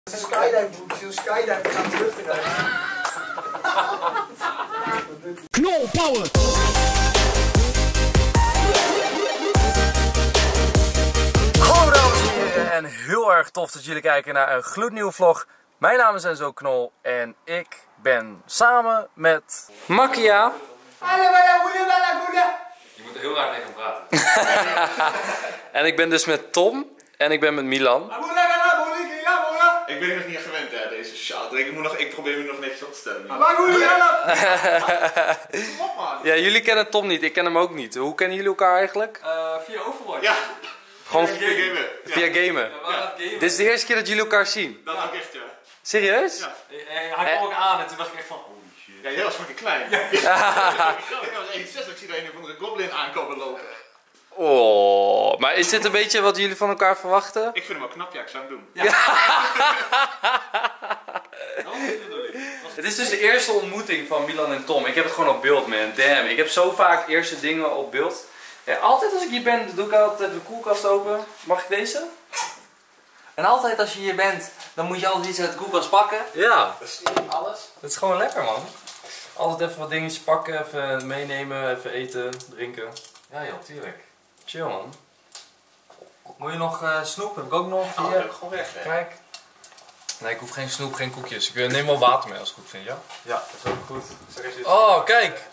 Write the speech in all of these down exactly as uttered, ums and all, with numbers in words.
Het is een skydive, het is een skydive, we gaan terug in de Knol power! Hallo dames en heren en heel erg tof dat jullie kijken naar een gloednieuwe vlog. Mijn naam is Enzo Knol en ik ben samen met Makia. Je moet er heel raar tegen hem praten. En ik ben dus met Tom en ik ben met Milan. Ik ben nog niet gewend hè, deze shout. Ik, moet nog, ik probeer me nog netjes op te stellen. Ja, jullie kennen Tom niet, ik ken hem ook niet. Hoe kennen jullie elkaar eigenlijk? Uh, via Overwatch. Ja, Gewoon via gamen. Ja. via gamen. Ja, we waren aan het gamen. Dit is de eerste keer dat jullie elkaar zien. Dat ook echt ja. Serieus? Ja. En hij kwam ook aan en toen dacht ik echt van holy shit. Ja, jij was fucking klein. Ja. Ik was één komma zes, ik zie er een of andere goblin aankomen lopen. Oh, maar is dit een beetje wat jullie van elkaar verwachten? Ik vind hem wel knap, ja, ik zou hem doen. Ja. Dat was niet de bedoeling. Het is dus de eerste ontmoeting van Milan en Tom. Ik heb het gewoon op beeld, man. Damn. Ik heb zo vaak eerste dingen op beeld. Ja, altijd als ik hier ben, doe ik altijd de koelkast open. Mag ik deze? En altijd als je hier bent, dan moet je altijd iets uit de koelkast pakken. Ja. Dat is niet alles. Het is gewoon lekker, man. Altijd even wat dingetjes pakken, even meenemen, even eten, drinken. Ja joh, tuurlijk. Chill, man. Moet je nog uh, snoep? Heb ik ook nog. Oh, Hier. dat heb ik gewoon weg, hè. Kijk. Nee, ik hoef geen snoep, geen koekjes. Ik neem wel water mee als ik het goed vind, ja? Ja, dat is ook goed. Zeg eens iets. Oh, kijk.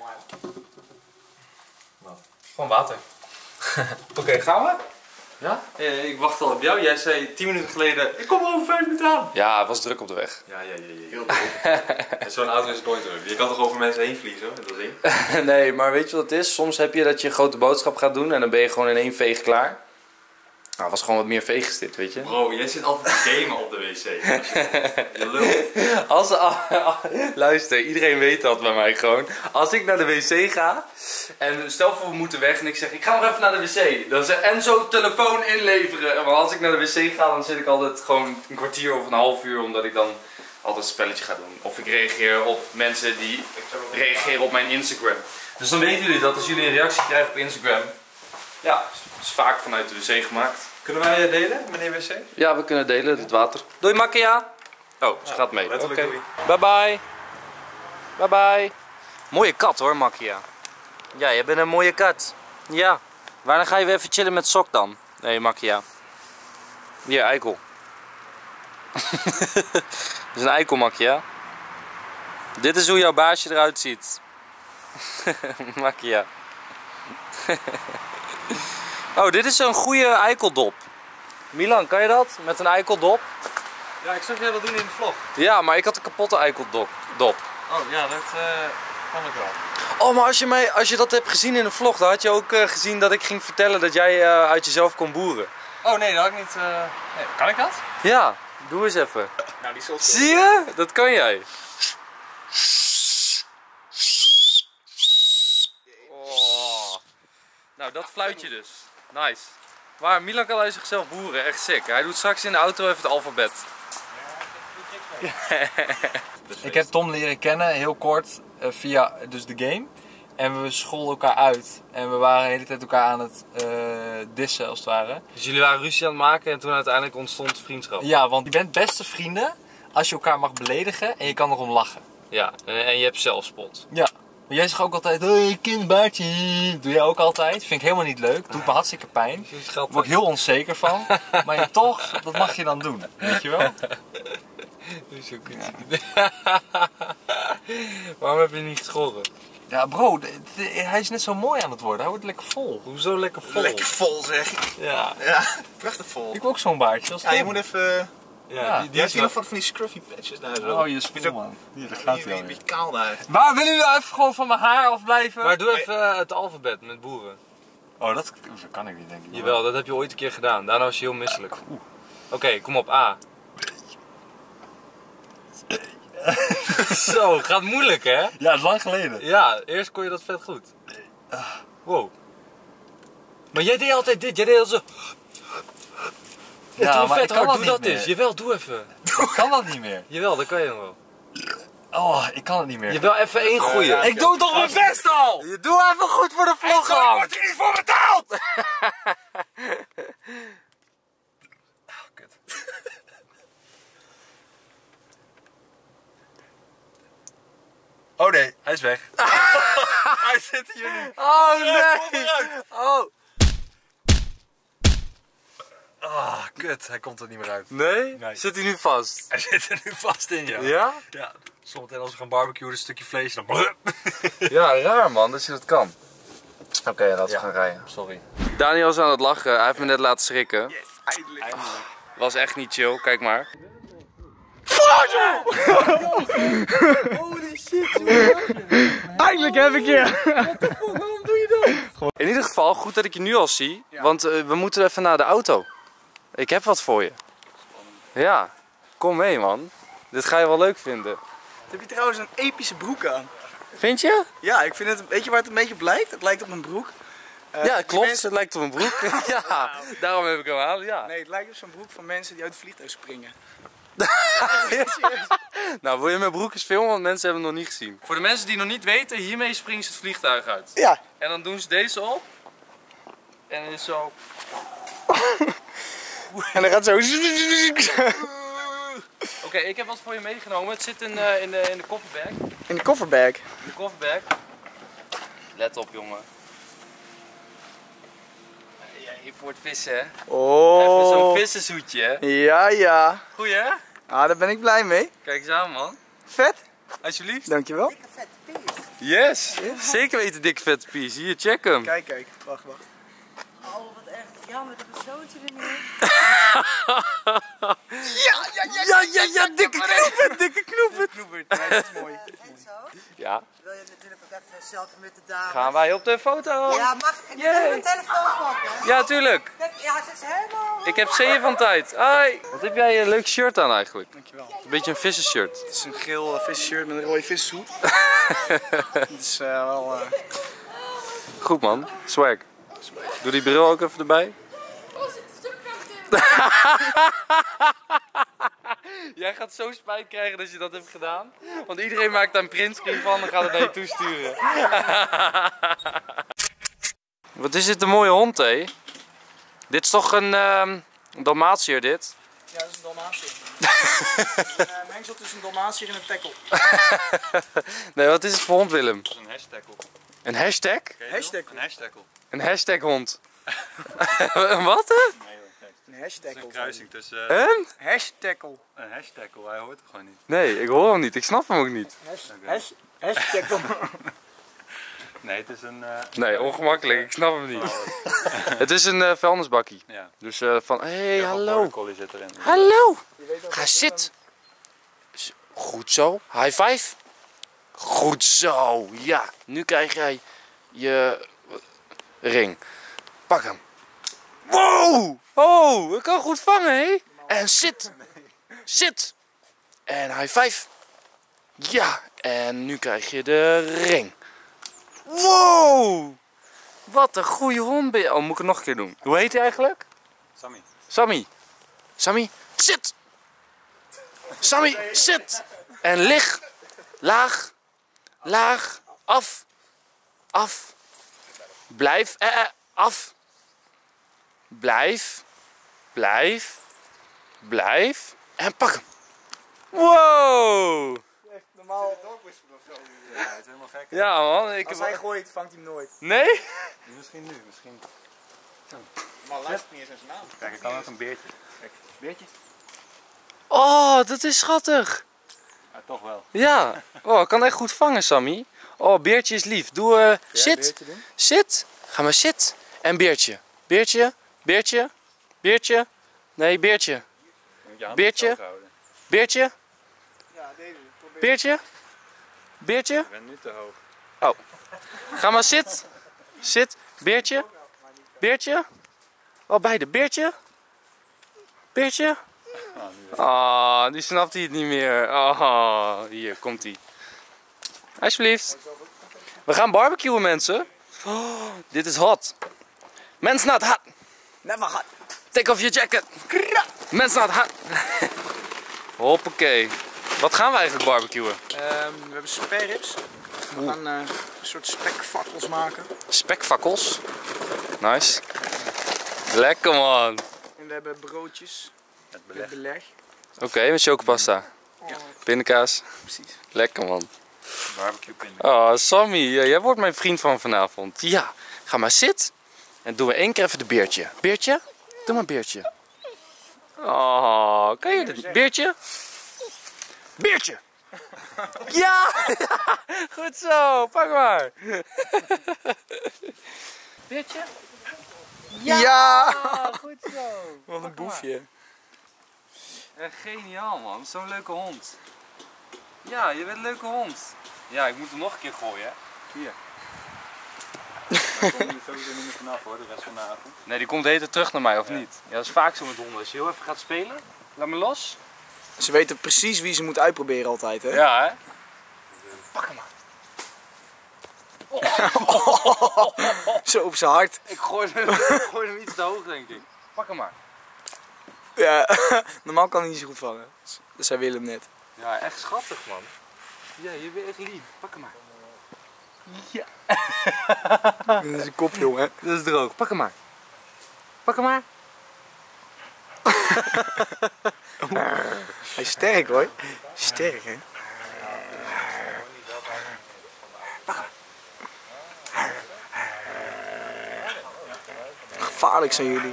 Wat? Gewoon water. Oké, okay, gaan we? Ja? Eh, ik wacht al op jou. Jij zei tien minuten geleden, ik kom over vijf minuten aan. Ja, het was druk op de weg. Ja, ja, ja. ja. Heel leuk. Zo'n auto is nooit druk. Je kan toch over mensen heen vliegen, met dat ding? Nee, maar weet je wat het is? Soms heb je dat je een grote boodschap gaat doen en dan ben je gewoon in één veeg klaar. Nou, was gewoon wat meer veegjes dit, weet je? Bro, jij zit altijd te gamen op de wc. Je lult. Als, luister, iedereen weet dat bij mij gewoon. Als ik naar de wc ga en stel voor we moeten weg en ik zeg ik ga nog even naar de wc. Dan zeg Enzo telefoon inleveren. Maar als ik naar de wc ga dan zit ik altijd gewoon een kwartier of een half uur omdat ik dan altijd een spelletje ga doen. Of ik reageer op mensen die reageren op mijn Instagram. Dus dan weten jullie dat als jullie een reactie krijgen op Instagram. Ja, is vaak vanuit de wc gemaakt. Kunnen wij delen, meneer wc? Ja, we kunnen delen, dit water. Doei Makia! Oh, ze gaat mee. letterlijk Oké. doei. Bye bye. Bye bye. Mooie kat hoor, Makia. Ja, je bent een mooie kat. Ja. Wanneer ga je weer even chillen met Sok dan? Nee, Makia. Hier, eikel. Dit is een eikel, Makia. Dit is hoe jouw baasje eruit ziet. Makia. Oh, dit is een goede eikeldop. Milan, kan je dat? Met een eikeldop? Ja, ik zag jij dat doen in de vlog. Ja, maar ik had een kapotte eikeldop. Dop. Oh ja, dat uh, kan ik wel. Oh, maar als je, mij, als je dat hebt gezien in de vlog, dan had je ook uh, gezien dat ik ging vertellen dat jij uh, uit jezelf kon boeren. Oh nee, dat had ik niet. Uh... Nee, kan ik dat? Ja, doe eens even. Nou, die soort. Zie je? Dat kan jij. Oh. Nou, dat fluitje dus. Nice. Maar Milan kan uit zichzelf boeren, echt sick. Hij doet straks in de auto even het alfabet. Ik heb Tom leren kennen, heel kort, uh, via dus de game. En we scholden elkaar uit. En we waren de hele tijd elkaar aan het uh, dissen, als het ware. Dus jullie waren ruzie aan het maken en toen uiteindelijk ontstond vriendschap. Ja, want je bent beste vrienden als je elkaar mag beledigen en je kan erom lachen. Ja, en, en je hebt zelfspot. Ja. Maar jij zegt ook altijd, hey, kindbaardje. Doe jij ook altijd. Vind ik helemaal niet leuk. Doet me hartstikke pijn. Daar word ik heel onzeker van. Maar ja, toch, dat mag je dan doen. Weet je wel? Zo ja. Waarom heb je niet geschoren? Ja bro, de, de, hij is net zo mooi aan het worden. Hij wordt lekker vol. Hoezo lekker vol? Lekker vol zeg. Ja. Ja, prachtig vol. Ik wil ook zo'n baardje. Als Ja, je Tom. moet even. Ja, Ja, die, Die heeft hier nog wat van die scruffy patches daar zo. Oh, je spoel man. Hier, daar gaat hij Een al. beetje kaal daar. Waar willen jullie even gewoon van mijn haar afblijven? Maar doe even uh, het alfabet met boeren. Oh, dat kan ik niet denk ik. Jawel, dat heb je ooit een keer gedaan. Daarna was je heel misselijk. Oké, okay, kom op, A. Zo, gaat moeilijk hè? Ja, het is lang geleden. Ja, eerst kon je dat vet goed. Wow. Maar jij deed altijd dit, jij deed al zo. Ja, doe maar vet ik kan hard, dat doe niet dat meer. eens. Jawel, doe even. Ik kan dat niet meer. Jawel, dat kan je nog wel. Oh, ik kan het niet meer. Jawel, even één goeie. ja, Ik doe toch mijn best al! Je doe even goed voor de vlog Zo, aan. wordt er niet voor betaald! Oh nee, hij is weg. Hij zit hier nu. Oh nee! Oh. Ah, kut. Hij komt er niet meer uit. Nee? Nee. Zit hij nu vast? Hij zit er nu vast in, ja. Ja? Ja. Zometeen als we gaan barbecuen, een stukje vlees dan... Ja, raar man, dat je dat kan. Oké, okay, laten we Ja. gaan rijden. Sorry. Daniel is aan het lachen, hij heeft me net laten schrikken. Yes, eindelijk. Was echt niet chill, kijk maar. Holy shit, eindelijk heb ik je. Waarom doe je dat? In ieder geval, goed dat ik je nu al zie, want uh, we moeten even naar de auto. Ik heb wat voor je. Ja, kom mee man. Dit ga je wel leuk vinden. Heb je trouwens een epische broek aan? Vind je? Ja, ik vind het, weet je waar het een beetje op lijkt? Het lijkt op een broek. Uh, Ja, klopt. mensen- Het lijkt op een broek. Ja, daarom heb ik hem aan. Ja. Nee, het lijkt op zo'n broek van mensen die uit het vliegtuig springen. Nou, wil je mijn broek eens filmen? Want mensen hebben hem nog niet gezien. Voor de mensen die nog niet weten, hiermee springen ze het vliegtuig uit. Ja. En dan doen ze deze op. En dan is zo... En dan gaat zo. Oké, ik heb wat voor je meegenomen. Het zit in, uh, in, de, in de kofferbag. In de kofferbag. In de kofferbag. Let op, jongen. Ja, hier voor het vissen, hè? Even Oh. zo'n vissenzoetje, hè? Ja, ja. Goeie, hè? Ah, daar ben ik blij mee. Kijk eens aan, man. Vet. Alsjeblieft. Dankjewel. Yes. Zeker weten, dikke vette pies. Hier, check hem. Kijk, kijk. Wacht, wacht. Oh, wat echt jammer dat mijn zoontje er niet is. Ja, ja, ja, ja, ja, ja, dikke knoepert, dikke knoepert. Knoepert, nee, dat is mooi. En zo Ja. wil je natuurlijk ook even een selfie met de dame. Gaan wij op de foto? Ja, mag ik Yay. even mijn telefoon pakken? Ja, tuurlijk. Kijk, ja, ze is helemaal... Ik heb zeeën van tijd. Hoi. Wat heb jij een leuk shirt aan eigenlijk? Dankjewel. Een beetje een vissenshirt. Het is een geel uh, vissenshirt met een rode vissenhoed. Het is uh, wel... Uh... Goed man. Swag. Doe die bril ook even erbij. Jij gaat zo spijt krijgen dat je dat hebt gedaan. Want iedereen maakt daar een printscreen van en gaat het naar je toesturen. Wat is dit een mooie hond, hé? Dit is toch een um, Dalmatiër, dit? Ja, dat is een Dalmatiër. Een uh, mengsel tussen een Dalmatiër en een tackle. Nee, wat is het voor hond, Willem? Dat is een hashtag. Een hashtag? Hashtag. Een hashtag. Een hashtag hond. Een wat, hè? Nee, dat Een hashtag. is een kruising tussen uh, Een? Hashtag. een hashtag. Hij hoort het gewoon niet. Nee, ik hoor hem niet. Ik snap hem ook niet. Hash, hashtag. Nee, het is een... Uh, Nee, ongemakkelijk. Ik snap hem niet. Het is een uh, vuilnisbakkie. ja. Dus uh, van, hé, hey, Heel veel hallo. border collie zit erin. Hallo. Ga zitten. Goed zo. High five. Goed zo. Ja, nu krijg jij je ring. Pak hem. Wow. Oh, ik kan goed vangen, hé. En zit. Zit. En high five. Ja, en nu krijg je de ring. Wow. Wat een goede hond ben je. Oh, moet ik het nog een keer doen. Hoe heet hij eigenlijk? Sammy. Sammy. Sammy, zit. Sammy, zit. En lig. Laag. Laag. Af. Af. Blijf. Eh, eh, af. Blijf. Blijf. Blijf. En pak hem. Wow. Normaal. Ja, het is helemaal gek. Ja man. Ik Als heb... hij gooit, vangt hij hem nooit. Nee? Misschien nu, misschien. Maar luister niet eens naar zijn naam. Kijk, ik kan ook een beertje. Kijk, beertje? Oh, dat is schattig. Ja, toch wel. Ja. Oh, ik kan echt goed vangen, Sammy. Oh, beertje is lief. Doe, uh, zit. Zit. Ga maar zit. En beertje. Beertje. Beertje. Beertje. Nee, beertje. Je moet je hand Beertje? op houden. Beertje. Ja, deze. Probeer. Beertje. Beertje. Ik ben nu te hoog. Ga maar zit. Zit. Beertje. Beertje. Oh, beide. Beertje. Beertje. Ah, nu snapt hij het niet meer. Oh, hier komt hij. Alsjeblieft. We gaan barbecuen, mensen. Oh, dit is hot. Men's not hot. Never hot. Take off your jacket. Men's not hot. Hoppakee. Wat gaan we eigenlijk barbecuen? Um, we hebben spareribs. We gaan uh, een soort spekfakkels maken. Spekfakkels. Nice. Lekker man. En we hebben broodjes Het met beleg. beleg. Oké, met chocopasta. Oh, Pindakaas. precies. Lekker man. Barbecue pin. Oh, Sammy, ja, jij wordt mijn vriend van vanavond. Ja, ga maar zitten. En doen we één keer even de beertje. Beertje? Doe maar beertje. Oh, kan je dit? Beertje? Beertje! Ja! Goed zo, pak maar. Beertje? Ja! Ja. Goed zo. Wat een boefje. Echt geniaal man, zo'n leuke hond. Ja, je bent een leuke hond. Ja, ik moet hem nog een keer gooien hè. Hier. Daar kom je sowieso niet meer vanaf hoor, de rest van de avond. Nee, die komt de hele tijd terug naar mij of niet? Ja, dat is vaak zo met honden. Als je heel even gaat spelen, laat me los. Ze weten precies wie ze moeten uitproberen altijd, hè? Ja hè. Pak hem maar. Zo op zijn hart. Ik gooi hem, ik gooi hem iets te hoog denk ik. Pak hem maar. Ja, normaal kan hij niet zo goed vangen. Dus hij wil hem net. Ja, echt schattig man. Ja, je bent echt lief. Pak hem maar. Ja. Dat is een kop, jongen. Dat is droog. Pak hem maar. Pak hem maar. Hij is sterk hoor. Sterk hè. Gevaarlijk zijn jullie.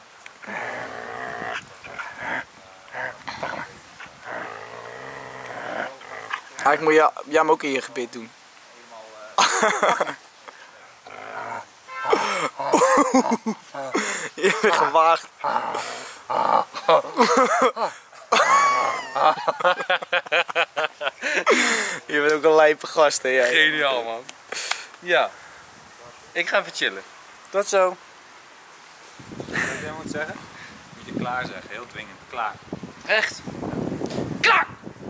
Eigenlijk moet je jij hem ook in je gebit doen. Je bent gewaagd. Je bent ook een lijpe gast hè jij. Geniaal man. Ja. Ik ga even chillen. Tot zo. Wat jij moet zeggen? Moet je klaar zeggen, heel dwingend. Klaar. Echt? Klaar!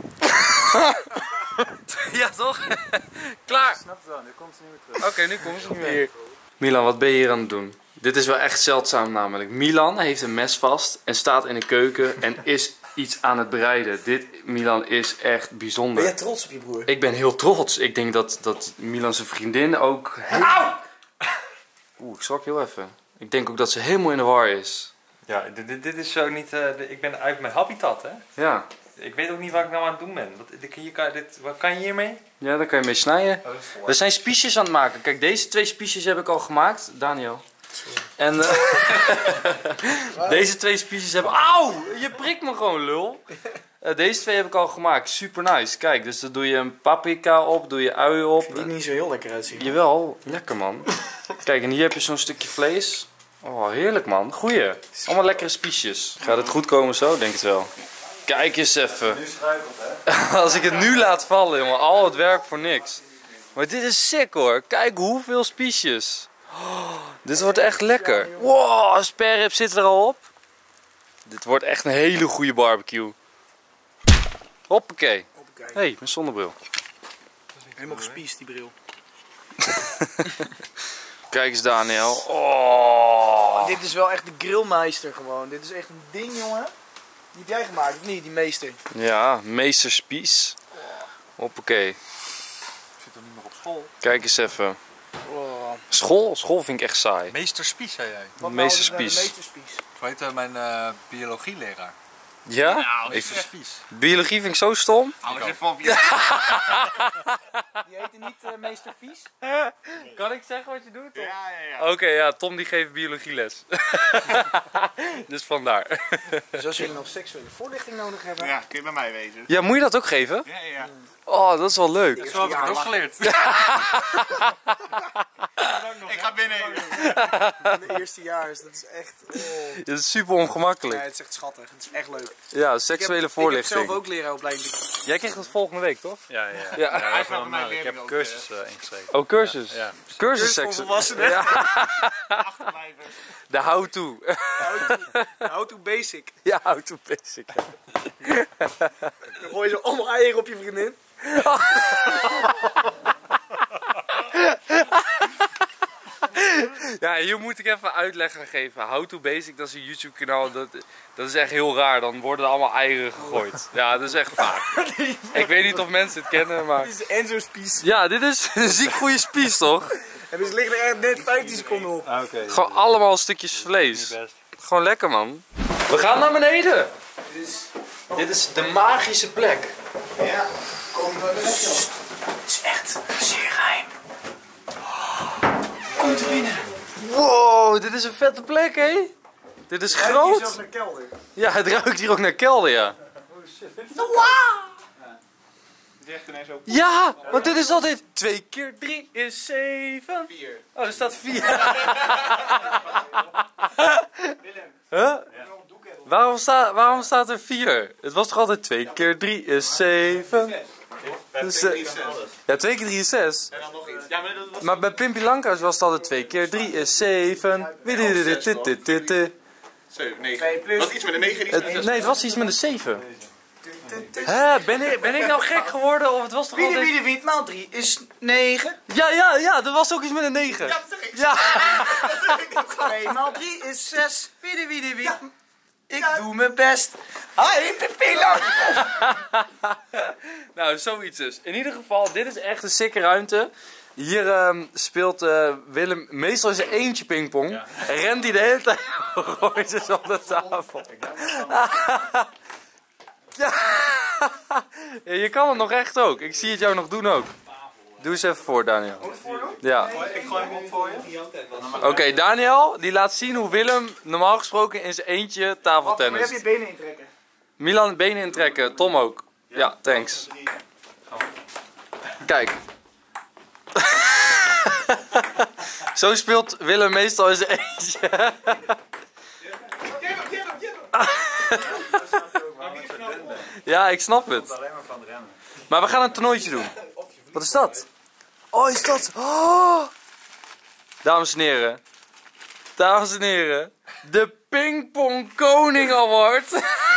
Ja toch? Klaar! Snap het wel, nu komt ze niet meer terug. Oké, nu komt ze niet meer. Milan, wat ben je hier aan het doen? Dit is wel echt zeldzaam namelijk. Milan heeft een mes vast en staat in de keuken en is iets aan het bereiden. Dit, Milan, is echt bijzonder. Ben jij trots op je broer? Ik ben heel trots. Ik denk dat, dat Milan zijn vriendin ook... Auw! Oeh, ik schrok heel even. Ik denk ook dat ze helemaal in de war is. Ja, dit, dit, dit is zo niet... Uh, de, ik ben uit mijn habitat hè. Ja. Ik weet ook niet wat ik nou aan het doen ben. Wat, dit, hier kan, dit, wat kan je hiermee? Ja, daar kan je mee snijden. We zijn spiesjes aan het maken. Kijk, deze twee spiesjes heb ik al gemaakt. Daniel. En uh, deze twee spiesjes hebben... Auw! Je prikt me gewoon, lul. Uh, deze twee heb ik al gemaakt. Super nice. Kijk, dus dan doe je een paprika op, doe je uien op. Die niet zo heel lekker uitzien. Jawel, lekker man. Kijk, en hier heb je zo'n stukje vlees. Oh, heerlijk man. Goeie. Allemaal lekkere spiesjes. Gaat het goed komen zo? Denk het wel. Kijk eens even. Nu struikelt hè. Als ik het nu laat vallen, jongen. Al het werk voor niks. Maar dit is sick hoor. Kijk hoeveel spiesjes. Oh, dit wordt echt lekker. Wow, sperrib zit er al op. Dit wordt echt een hele goede barbecue. Hoppakee. Hé, hey, mijn zonnebril. Helemaal gespiest die bril. Kijk eens Daniel. Oh. Dit is wel echt de grillmeister gewoon. Dit is echt een ding jongen. Die heb jij gemaakt of niet, die meester? Ja, meester Spies. Hoppakee. Ik zit toch niet meer op school? Kijk eens even. Oh. School? School vind ik echt saai. Meester Spies zei jij. Wat Meester nou, de Spies. meester Spies. Hoe heet uh, mijn uh, biologieleraar? Ja? Nou, Ik, Meester Spies. biologie vind ik zo stom. Alles even op je. Die heette niet uh, meester Vies? Kan ik zeggen wat je doet? Ja, ja, ja. Oké, ja, Tom die geeft biologieles. Dus vandaar. Dus als jullie nog seksuele voorlichting nodig hebben. Ja, kun je bij mij wezen. Ja, moet je dat ook geven? Ja, ja. Oh, dat is wel leuk. Zo heb ik het ook geleerd. Ik ga binnen. In de eerste jaar is dat is echt. Oh. Dat is super Ja, ongemakkelijk. het is echt schattig. Het is echt leuk. Ja, seksuele Ik heb voorlichting. zelf ook leraaropleiding. Jij krijgt het volgende week, toch? Ja, ja. Ja. ja Hij dat vraagt wel, bij mij maar ik heb leren ook, cursus uh, ingeschreven. Oh, cursus. Ja. Cursus Cursus voor seksu- volwassenen. Ja, Achterblijven. de how-to. How to basic. Ja, how-to basic. Dan gooi je zo allemaal eieren op je vriendin. Ja, hier moet ik even uitleg gaan geven. How to Basic, dat is een YouTube kanaal, dat, dat is echt heel raar. Dan worden er allemaal eieren gegooid. Ja, dat is echt vaak. Ik weet niet of mensen het kennen, maar... Dit is Enzo Spies. Ja, dit is een ziek goede spies, toch? En dus liggen er echt net vijftien seconden op. Ah, oké. Gewoon allemaal stukjes vlees. Best. Gewoon lekker, man. We gaan naar beneden. Dit is, dit is de magische plek. Ja, kom maar lekker. Het is echt zeer geheim. Komt er binnen. Wow, dit is een vette plek, hé. Dit is Ruikt hier groot. zelfs naar kelder. Ja, het ruikt hier ook naar kelder, ja. Het is echt ineens zo. Ja, want dit is altijd twee keer drie is zeven. Vier. Oh, er staat vier. Willem. Huh? Waarom, sta, waarom staat er vier? Het was toch altijd twee keer drie is zeven? Dus, Twee, eh, drie, zes. Ja, twee keer drie is zes. En dan nog iets. Ja, maar dat was... Maar bij Pimpy Langkous was het altijd twee keer drie is zeven. Zeven, negen. Twee plus. Wat iets met een negen, iets met een Het, zes. nee, het was iets met een zeven. Hè, ben ik, ben ik nou gek geworden? Of het was toch Wie de altijd... wie de wie maal drie is negen. Ja, ja, ja, dat was ook iets met een negen. Ja, dat zeg ik. Ja. twee maal drie is zes. Wie de wie de wie. Ik doe mijn best. Hi, Pimpy Langkous. Nou, zoiets dus. In ieder geval, dit is echt een sikke ruimte. Hier ehm, speelt eh, Willem meestal in zijn eentje pingpong. Ja. En rent hij de hele tijd rondjes op de tafel. Ja. Ja, je kan het nog echt ook. Ik zie het jou nog doen ook. Doe eens even voor, Daniel. Ja. Ik gooi hem op voor je. Oké, okay, Daniel, die laat zien hoe Willem normaal gesproken in zijn eentje Wacht, tafeltennis. maar heb je benen intrekken. Milan benen intrekken, Tom ook. Ja, thanks. Kijk. Zo speelt Willem meestal in zijn eentje. Ja, ik snap het. Alleen maar van rennen. Maar we gaan een toernooitje doen. Wat is dat? Oh, is dat? Oh. Dames en heren. Dames en heren. De Pingpong Koning Award.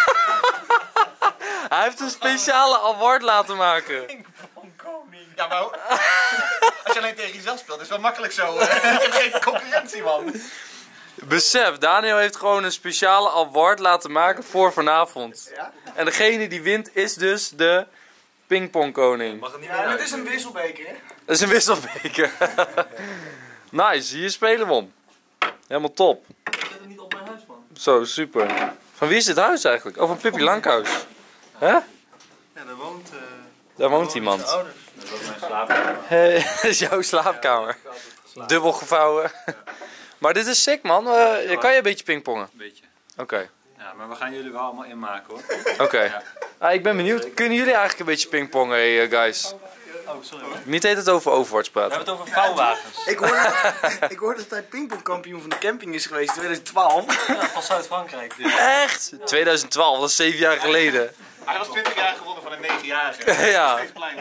Hij heeft een speciale award laten maken. Ja, maar als je alleen tegen jezelf speelt, is het wel makkelijk zo. Ik heb geen concurrentie, man. Besef, Daniel heeft gewoon een speciale award laten maken voor vanavond. Ja? En degene die wint is dus de Pingpong Koning. Mag het niet Ja, meer en het uit. is een wisselbeker, hè? Dat is een wisselbeker. Nice, hier spelen we om. Helemaal top. Zet het niet op mijn huis, man. Zo, super. Van wie is dit huis eigenlijk? Oh, van Pimpy Langkous. Hè? Ja, daar woont... Uh, Daar woont iemand. ouders. Dat was mijn slaapkamer. Hey, dat is jouw slaapkamer. Dubbel gevouwen. Maar dit is sick, man. Uh, kan je een beetje pingpongen? Beetje. Oké. Ja, maar we gaan jullie wel allemaal inmaken hoor. Oké. Ah, ik ben benieuwd. Kunnen jullie eigenlijk een beetje pingpongen, hey, uh, guys? Oh, sorry. Niet heet het over Overwatch We praten. hebben het over vouwwagens. Ik hoorde, dat, ik hoorde dat hij pingpongkampioen van de camping is geweest in tweedacht twaalf. Ja, van Zuid-Frankrijk. Dus. Echt? twintig twaalf, dat is zeven jaar geleden. Hij was twintig jaar gewonnen van een negenjarige. Ja. Steeds kleiner.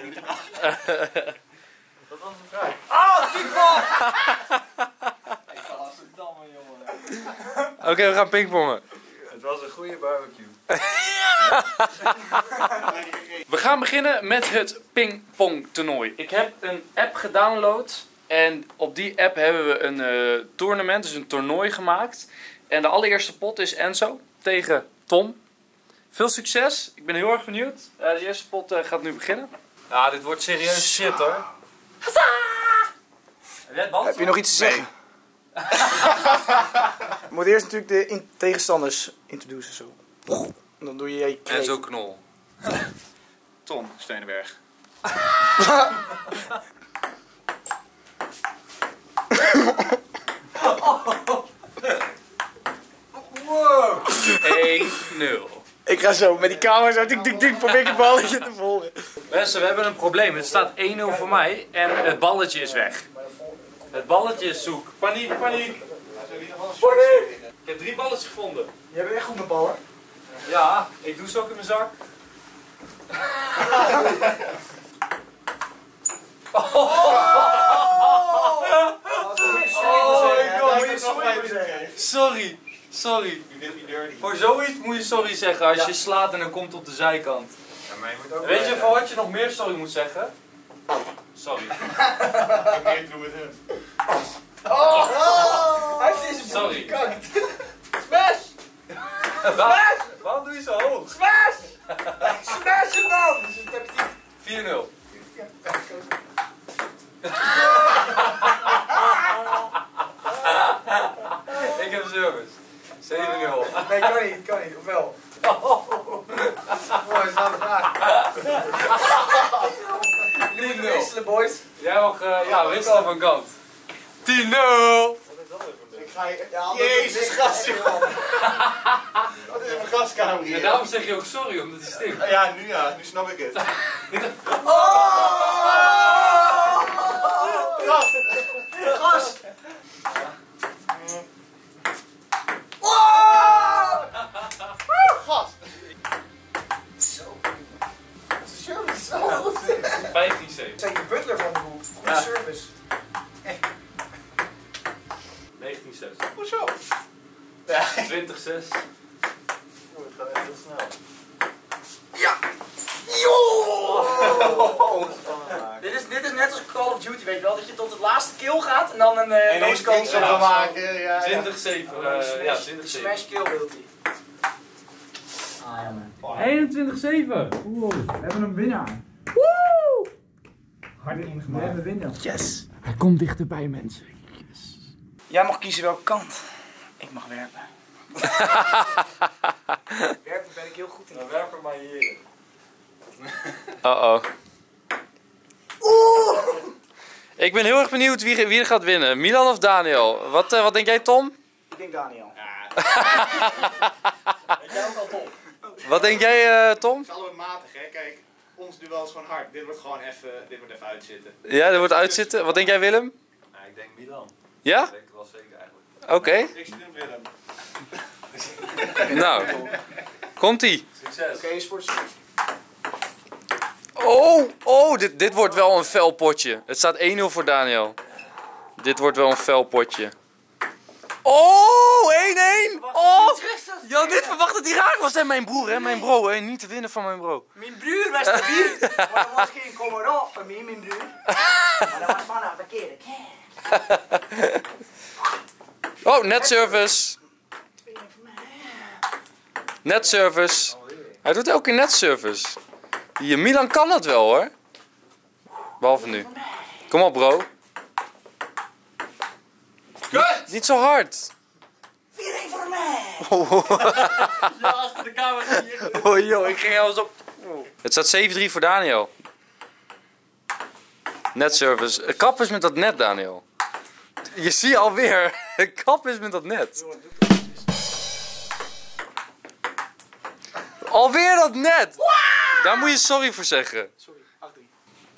Dat was een vraag. Oh, FIFA! Godverdamme, jongen. Oké, we gaan pingpongen. Het was een goede barbecue. We gaan beginnen met het pingpong toernooi. Ik heb een app gedownload. En op die app hebben we een uh, tournament, dus een toernooi gemaakt. En de allereerste pot is Enzo tegen Tom. Veel succes. Ik ben heel erg benieuwd. Uh, de eerste pot uh, gaat nu beginnen. Ja, dit wordt serieus shit hoor. Heb je nog iets te zeggen? Je moet eerst natuurlijk de in tegenstanders introduceren zo. En dan doe je je kreet. Enzo Knol. Tom Steenenberg. één nul. Ik ga zo met die camera zo dik dik dik probeer ik het balletje te volgen. Mensen, we hebben een probleem. Het staat één nul voor mij en het balletje is weg. Het balletje is zoek. Paniek, paniek. Paniek. Ik heb drie balletjes gevonden. Jij bent echt goed met ballen. Ja, ik doe ze ook in mijn zak. Sorry, sorry. Voor zoiets moet je sorry zeggen als je slaat en dan komt op de zijkant. Ja, maar je moet ook Weet je voor wat je nog meer sorry moet zeggen? Sorry. Ik doe het hem. Hij heeft deze Sorry. gekakt. Waar- Waarom doe je zo hoog? Smash! Smash hem dan! vier nul. Ik heb service. zeven nul. Nee, kan niet, kan niet. Of wel? drie nul. wisselen, boys. Jij mag uh, ja, wisselen van kant. tien nul! Ik ga je... Jezus, gast, joh. Wat is mijn gaskamer hier? En daarom zeg je ook sorry, omdat hij stinkt. Ja, nu ja, nu snap ik het. Gast! Gast! Gast! Zo. De service is zo goed. vijftien zeven. Zijn je butler van de hoek. Goede Ja. service. negentien zes. Hoezo? Ja, twintig zes. het gaat echt heel snel. Ja! Yo! Dit is, dit is net als Call of Duty, weet je wel, dat je tot het laatste kill gaat en dan een uh, En eens kan zo gaan maken. Ja, ja. twintig zeven. Uh, ja, twintig zeven. Smash kill wilt hij. Ah ja man. eenentwintig zeven. We hebben een winnaar. Woe! Harde ingemaakt. We hebben een winnaar. Yes. Hij komt dichterbij, mensen. Jij mag kiezen welke kant. Ik mag werpen. Werpen ben ik heel goed in. Dan werpen maar hier. Uh-oh. Oeh! Ik ben heel erg benieuwd wie, wie er gaat winnen. Milan of Daniel? Wat, uh, wat denk jij, Tom? Ik denk Daniel. Ja, Weet jij ook al top? Wat denk jij, uh, Tom? het is allemaal matig, hè. Kijk, ons duel is gewoon hard. Dit wordt gewoon even, dit wordt even uitzitten. Ja, er wordt uitzitten. Wat denk jij, Willem? Ja, ik denk Milan. Ja? Dat denk ik wel zeker eigenlijk. Oké. Ik stuur hem Willem. Nou, komt-ie. Succes. Oké, is voor Oh, oh, dit, dit wordt wel een fel potje. Het staat één nul voor Daniel. Dit wordt wel een fel potje. Oh, één één. Oh, je had niet verwacht dat hij raak was. En mijn broer, hè, mijn bro, hè. Niet te winnen van mijn bro. Mijn broer was de bier. Maar dat was geen commandant van mij, mijn broer. Maar dat was van een verkeerde keer. Oh, net service. Net service. Hij doet elke keer net service. Hier, Milan kan dat wel hoor. Behalve nu. Kom op bro. Niet, niet zo hard. vier één voor mij. Ja, achter de camera hier. Oh joh, ik ging alles op. Het staat zeven drie voor Daniel. Net service. Kap is met dat net, Daniel. Je ziet alweer. Kap is met dat net. Alweer dat net. Daar moet je sorry voor zeggen. Sorry, acht drie.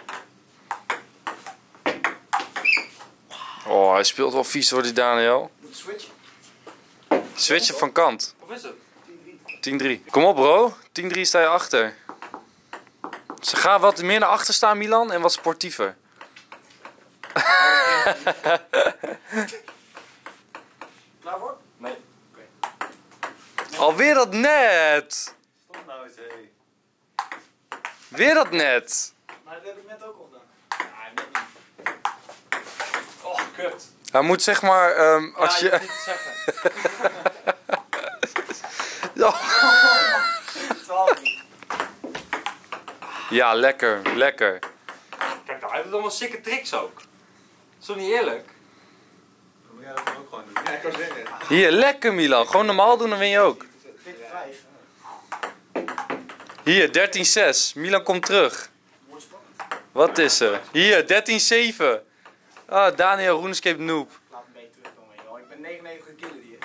Oh, hij speelt wel vies hoor, die Daniel. Moet switchen. Switchen van kant. Of is het? tien drie. Kom op bro. tien drie sta je achter. Ze gaan wat meer naar achter staan, Milan, en wat sportiever. Klaar voor? Nee. Alweer dat net. Stop nou eens, hé. Weer dat net. Maar dat heb ik net ook al gedaan. Ja, net niet. Oh, kut. Hij moet zeg maar, um, als Ja, je... je hoeft niet te zeggen. twaalf drie. Ja, lekker, lekker. Kijk nou, hij doet allemaal sikke tricks ook. Dat is toch niet eerlijk? Dan moet jij dat ook gewoon doen. Ja, ik kan zeggen. Hier, lekker Milan. Gewoon normaal doen, dan win je ook. Dit vijf. Hier, dertien zes. Milan komt terug. Wordt spannend. Wat is er? Hier, dertien zeven. Ah, Daniel, RuneScape noob. Laat een beetje terugkomen, joh. Ik ben negenennegentig killen hier.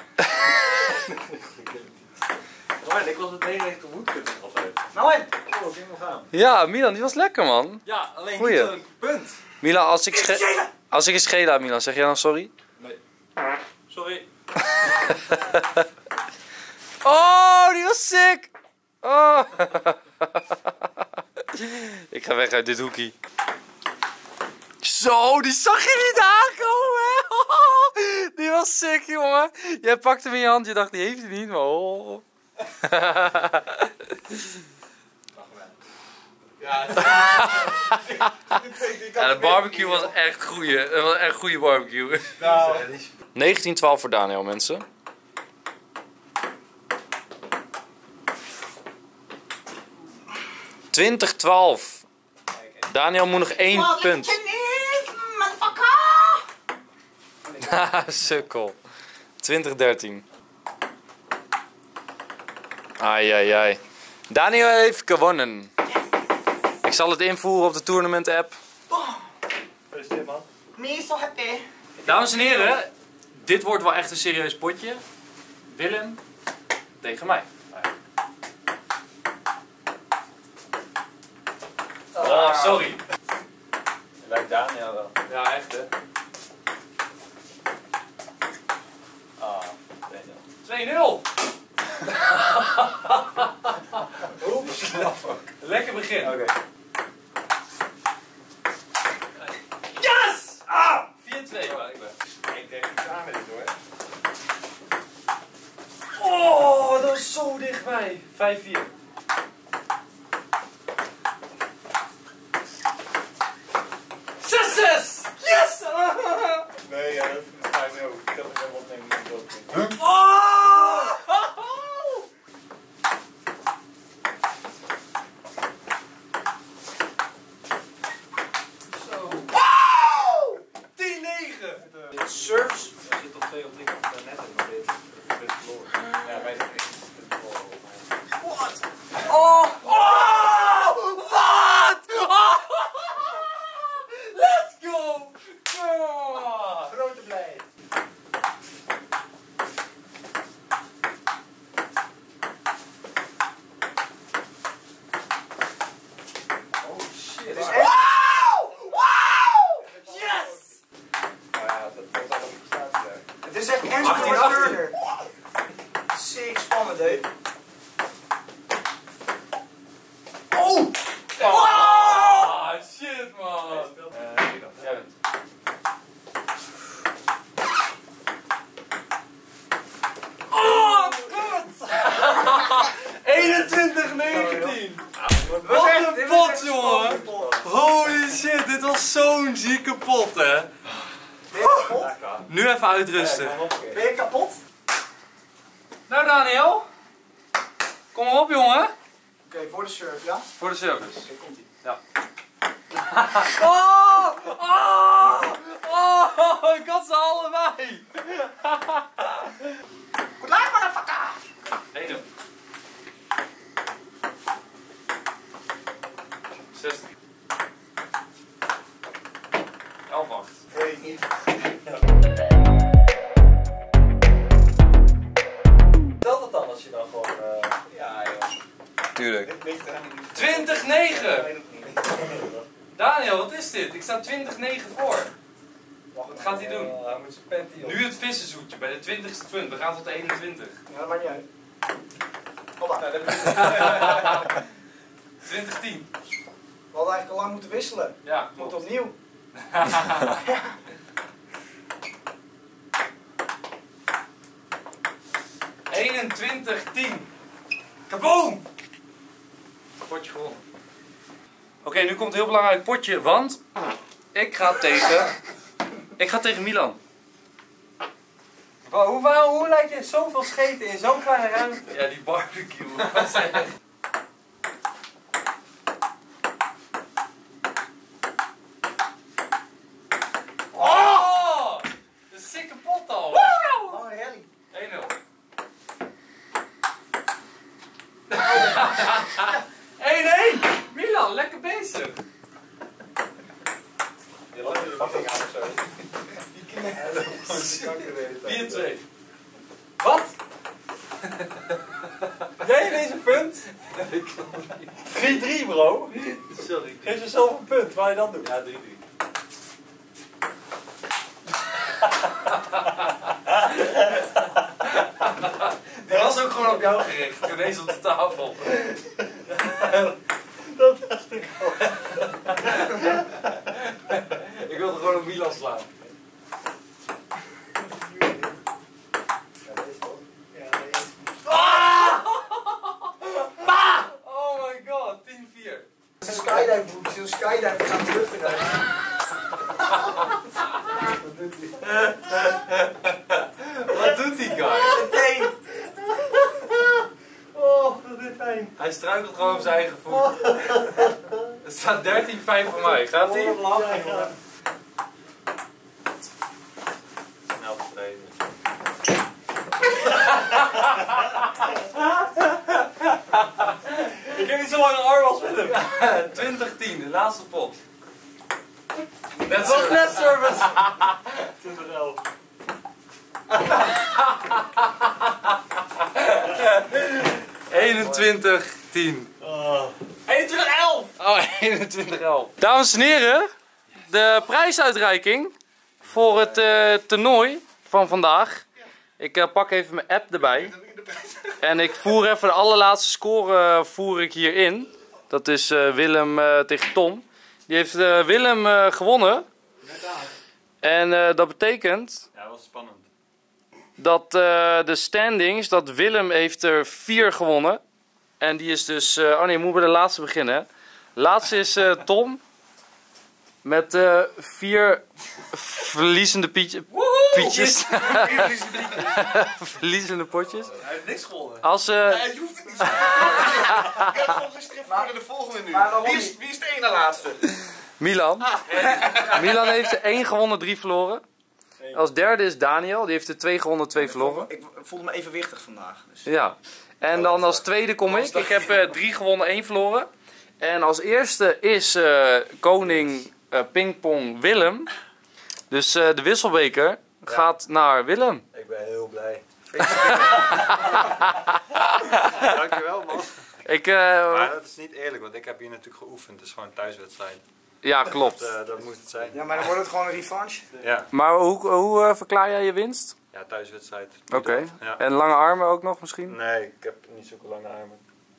Oh, ik was het negenennegentig woedkundig altijd. Nou en? Oh, ik ging nog aan. Ja, Milan, die was lekker man. Ja, alleen Goeie. niet een punt. Milan, als ik, sche als ik een schee laat, Milan, zeg jij dan sorry? Nee. Sorry. Oh, die was sick! Oh. Ik ga weg uit dit hoekie. Zo, die zag je niet aankomen! Die was sick, jongen. Jij pakte hem in je hand, je dacht, die heeft hij niet, maar oh. Ja, Ja, de barbecue was echt goeie. Het was echt goede barbecue. nou, negentien twaalf voor Daniel, mensen. twintig twaalf. Daniel moet nog één punt. Haha, sukkel. twintig dertien. Ai, ai, ai. Daniel heeft gewonnen. Ik zal het invoeren op de tournament app. is dit, man? Me so happy. Dames en heren, dit wordt wel echt een serieus potje. Willem tegen mij. Oh, sorry. Lijkt Daniel wel. Ja, echt hè. Ah, twee nul. twee nul. Oeps. Lekker begin. Oké. Yes! Ah! vier twee. Ik denk niet aan met dit hoor. Oh, dat is zo dichtbij. vijf vier. zes zes! Yes! Nee, ja, dat is vijf nul. Ik heb het helemaal opnemen. Huh? Oh! Zo. Wow! tien negen! Serves. Er zit toch twee op drie op de net en dan dit. Dit verloren. Ja, wij zijn niet. What? Oh! Oh! Wat? Oh! Let's go! Oh! Grote blij. Oh shit. Het is echt... Wow! Wow! Yes! Ja, dat wordt al een prestatie. Het is echt Ernst achttien, Noord achttien. Turner. Zeer spannend, hè? Oh! Ah, shit man! Eh, ik dan. Jij bent. Oh, kut! eenentwintig negentien! Wat een pot, jongen! Holy shit, dit was zo'n zieke pot, hè? Ben je kapot? Nu even uitrusten. Ben je kapot? Nou, Daniel. Kom maar op, jongen. Oké, okay, voor de surf, ja? Voor de service. Oké, komt ie. Ja. Oh! Oh! Oh! Ik had ze allebei! Goed luck, motherfucker! één nul. zestig. elf acht. Weet ik niet. Telt het dan als je dan gewoon... Uh... Ja, joh. Tuurlijk. Dit ligt er twintig negen! niet. Daniel, wat is dit? Ik sta twintig negen voor. Wat gaat hij doen? Hij moet zijn panty op. Nu het vissenzoetje bij de twintigste punt. We gaan tot de eenentwintig. Ja, dat maakt niet uit. Hoppa. Nou, dat heb ik twintig tien. We hadden eigenlijk al lang moeten wisselen. Ja, We klopt. moeten opnieuw. eenentwintig tien. Kaboom! Potje gewonnen. Oké, nu komt een heel belangrijk potje, want ik ga tegen... Ik ga tegen Milan. Wow, hoe, waar, hoe lijkt je zoveel scheten in zo'n kleine ruimte? Ja, die barbecue. Wat is echt... Oh! De sikke pot al. Lange rally. één nul. één één! Milan, lekker bezig. Je laat je fucking aan of zo. vier twee. Wat? Jij ineens een punt? drie drie bro. Sorry. Geef jezelf een punt, waar je dan doet. Ja, drie drie. Die was ook gewoon op jou gericht, ineens op de tafel. Dat dacht ik al. Ik wilde gewoon op Milan slaan. Ah! Oh my god, tien vier. Het is een skydive boek. Zo'n skydive gaat de lucht in. Wat doet die guy? Meteen. Oh, dat is fijn. Hij struikelt gewoon op zijn eigen voet. Het staat dertien vijf voor mij. Gaat hij? Ja, ja. Snel tevreden. Ik heb niet zo lange arm als met hem. twintig tien, de laatste pot. Dat was net service. twintig elf. eenentwintig tien. eenentwintig elf! Oh, eenentwintig elf. Dames en heren, de prijsuitreiking voor het uh, toernooi van vandaag. Ik uh, pak even mijn app erbij. En ik voer even de allerlaatste score uh, voer ik hierin. Dat is uh, Willem uh, tegen Tom. Die heeft uh, Willem uh, gewonnen. En uh, dat betekent... Ja, dat was spannend. Dat uh, de standings, dat Willem heeft er vier gewonnen. En die is dus... Uh, oh nee, we moeten bij de laatste beginnen. Laatste is uh, Tom. Met uh, vier verliezende pietje, pietjes. Verliezende potjes. Hij heeft niks gewonnen. Als, uh, Ja, je hoeft het niet zo te doen. Ik heb gewoon geschrift voor de volgende nu. Wie is, wie is de ene laatste? Milan. Ah. Milan heeft er één gewonnen, drie verloren. Als derde is Daniel. Die heeft er twee gewonnen, twee verloren. Ik voelde me evenwichtig vandaag. Dus. Ja. En dan als tweede kom ik. Ik heb uh, drie gewonnen, één verloren. En als eerste is uh, koning uh, pingpong Willem. Dus uh, de wisselbeker ja. gaat naar Willem. Ik ben heel blij. Dankjewel man. Ik, uh, maar dat is niet eerlijk, want ik heb hier natuurlijk geoefend. Het is gewoon een thuiswedstrijd. Ja, klopt. Dat, uh, dat moet het zijn. Ja, maar dan wordt het gewoon een revanche. Ja. Maar hoe, hoe uh, verklaar jij je winst? Ja, thuiswedstrijd. Oké. Okay. Ja. En lange armen ook nog misschien? Nee, ik heb niet zulke lange armen.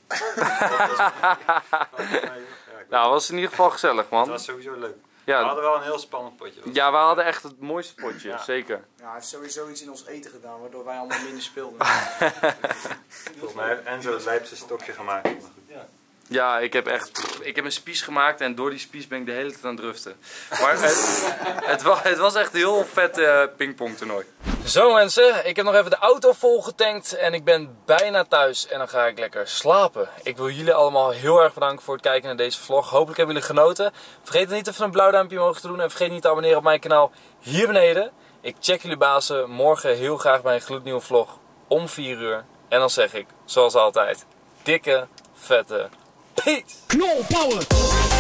Nou, was in ieder geval gezellig, man. Het was sowieso leuk. Ja. We hadden wel een heel spannend potje. Ja, we hadden echt het mooiste potje, ja. Zeker. Ja, hij heeft sowieso iets in ons eten gedaan, waardoor wij allemaal minder speelden. Volgens mij heeft Enzo het lijpste stokje gemaakt. Ja. Ja, ik heb echt, ik heb een spies gemaakt en door die spies ben ik de hele tijd aan het ruften. Maar het, het, was, het was echt een heel vet uh, pingpongtoernooi. Zo mensen, ik heb nog even de auto vol getankt en ik ben bijna thuis en dan ga ik lekker slapen. Ik wil jullie allemaal heel erg bedanken voor het kijken naar deze vlog. Hopelijk hebben jullie genoten. Vergeet niet even een blauw duimpje omhoog te doen en vergeet niet te abonneren op mijn kanaal hier beneden. Ik check jullie bazen morgen heel graag bij een gloednieuwe vlog om vier uur. En dan zeg ik, zoals altijd, dikke, vette peace! Knol power!